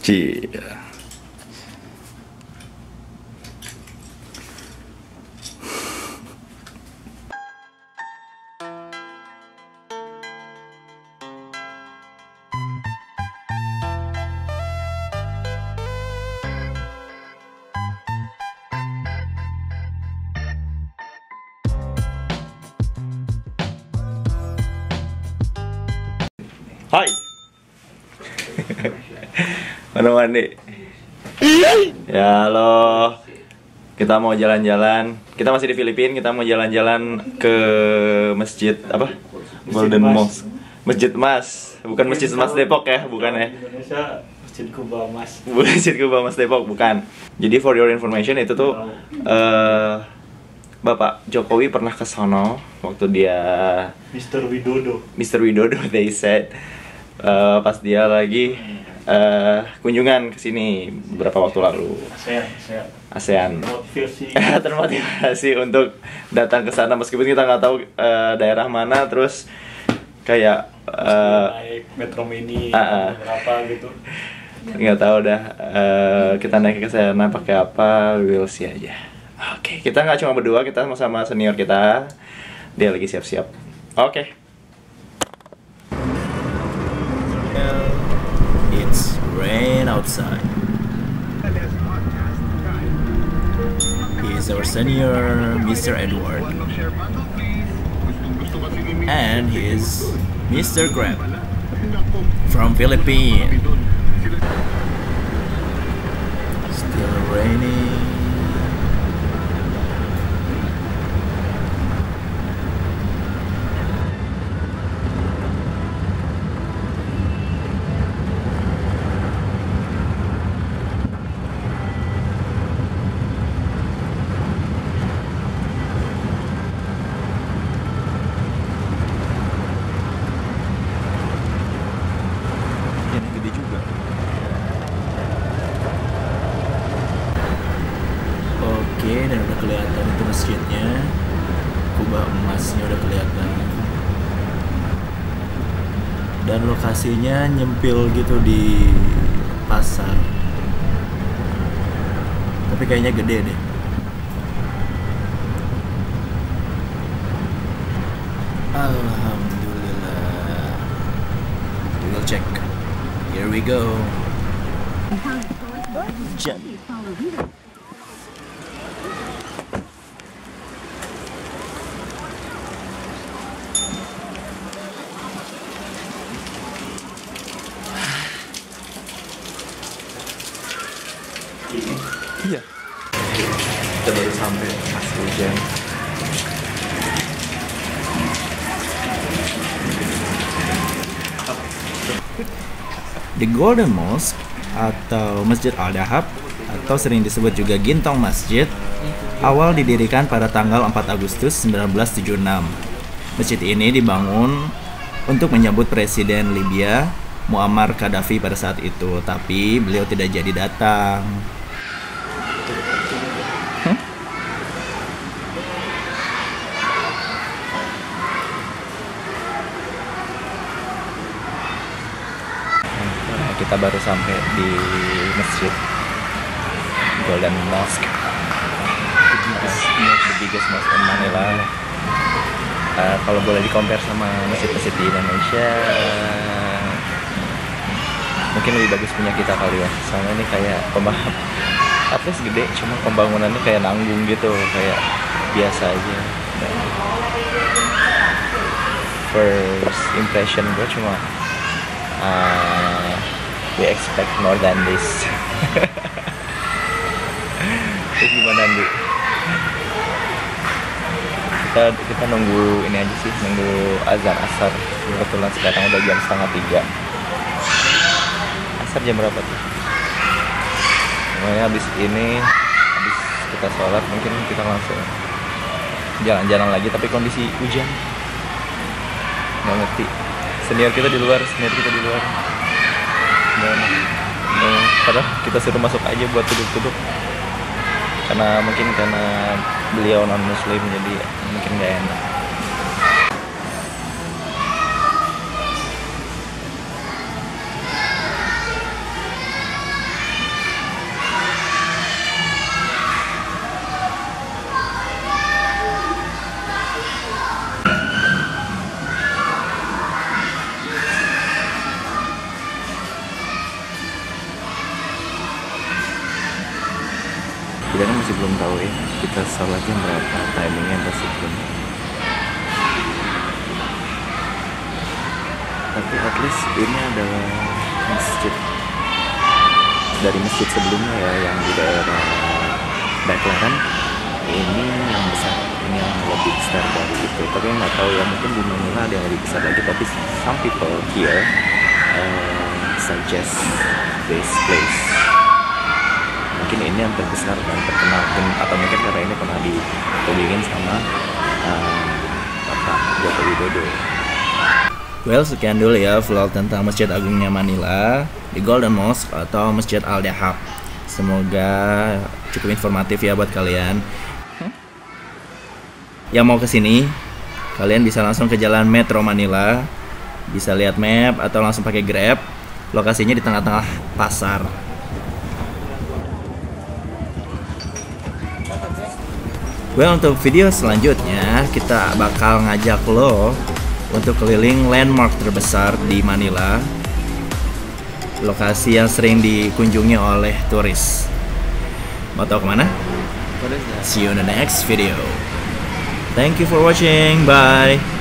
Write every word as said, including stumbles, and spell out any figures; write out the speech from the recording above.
Cie. Hai. Mana mandi? Ya halo. Kita mau jalan-jalan. Kita masih di Filipina. Kita mau jalan-jalan ke masjid apa? Golden Mosque. Masjid Emas. Bukan Masjid Emas Depok ya, bukan ya? Indonesia Masjid Kuba Mas. Masjid Kuba Mas Depok, bukan. Jadi for your information itu tuh uh, Bapak Jokowi pernah ke sono waktu dia Mister Widodo. Mister Widodo they said uh, pas dia lagi uh, kunjungan ke sini beberapa waktu lalu. ASEAN, ASEAN. ASEAN. Termotivasi. Termotivasi untuk datang ke sana meskipun kita nggak tahu uh, daerah mana, terus kayak uh, naik Metro Mini uh, uh, berapa gitu. Nggak tahu dah uh, kita naik ke sana pakai apa, we'll see aja. Oke, okay, kita nggak cuma berdua, kita sama-sama senior kita. Dia lagi siap-siap. Oke. Okay. It's rain outside. He is our senior, Mister Edward. And he is Mister Grab from Philippines. Still raining. Oke, dan udah kelihatan itu masjidnya, kubah emasnya udah kelihatan, dan lokasinya nyempil gitu di pasar, tapi kayaknya gede deh. Alhamdulillah. We'll check. Here we go. Jadi iya. Kita baru sampai pas hujan. The Golden Mosque atau Masjid Al-Dahab atau sering disebut juga Gintong Masjid awal didirikan pada tanggal empat Agustus seribu sembilan ratus tujuh puluh enam. Masjid ini dibangun untuk menyambut Presiden Libya Muammar Gaddafi pada saat itu, tapi beliau tidak jadi datang. Kita baru sampai di masjid Golden Mosque, the biggest, the biggest mosque in Manila. Uh, kalau boleh di compare sama masjid-masjid di Indonesia, uh, mungkin lebih bagus punya kita kali ya. Soalnya ini kayak pembangunan, at least gede, cuma pembangunannya kayak nanggung gitu, kayak biasa aja. Dan first impression gue cuma uh, we expect more than this. Itu gimana Andi? Kita kita nunggu ini aja sih, nunggu azan asar. Kebetulan sekarang udah jam setengah tiga. Asar jam berapa tuh? Pokoknya habis ini, habis kita sholat mungkin kita langsung jalan-jalan lagi. Tapi kondisi hujan, nggak ngerti. Senior kita di luar, senior kita di luar. Dan, dan padahal kita suruh masuk aja buat duduk-duduk, karena mungkin karena beliau non muslim jadi mungkin gak enak. Kita masih belum tahu ya kita sholatnya berapa, timingnya masih belum. Tapi at least ini adalah masjid dari masjid sebelumnya ya, yang di daerah Baclaran. Ini yang besar, ini yang lebih besar dari itu. Tapi nggak tahu ya, mungkin di Manila ada yang lebih besar lagi. Tapi some people here uh, suggest this place. Mungkin ini yang terbesar dan terkenal, atau mungkin karena ini pernah dikunjungin sama uh, Bapak Joko Widodo. Well, sekian dulu ya vlog tentang Masjid Agungnya Manila, di Golden Mosque atau Masjid Al-Dahab. Semoga cukup informatif ya buat kalian. Yang mau kesini, kalian bisa langsung ke jalan Metro Manila, bisa lihat map atau langsung pakai Grab. Lokasinya di tengah-tengah pasar. Well, untuk video selanjutnya kita bakal ngajak lo untuk keliling landmark terbesar di Manila, lokasi yang sering dikunjungi oleh turis. Mau tahu kemana? See you in the next video. Thank you for watching. Bye.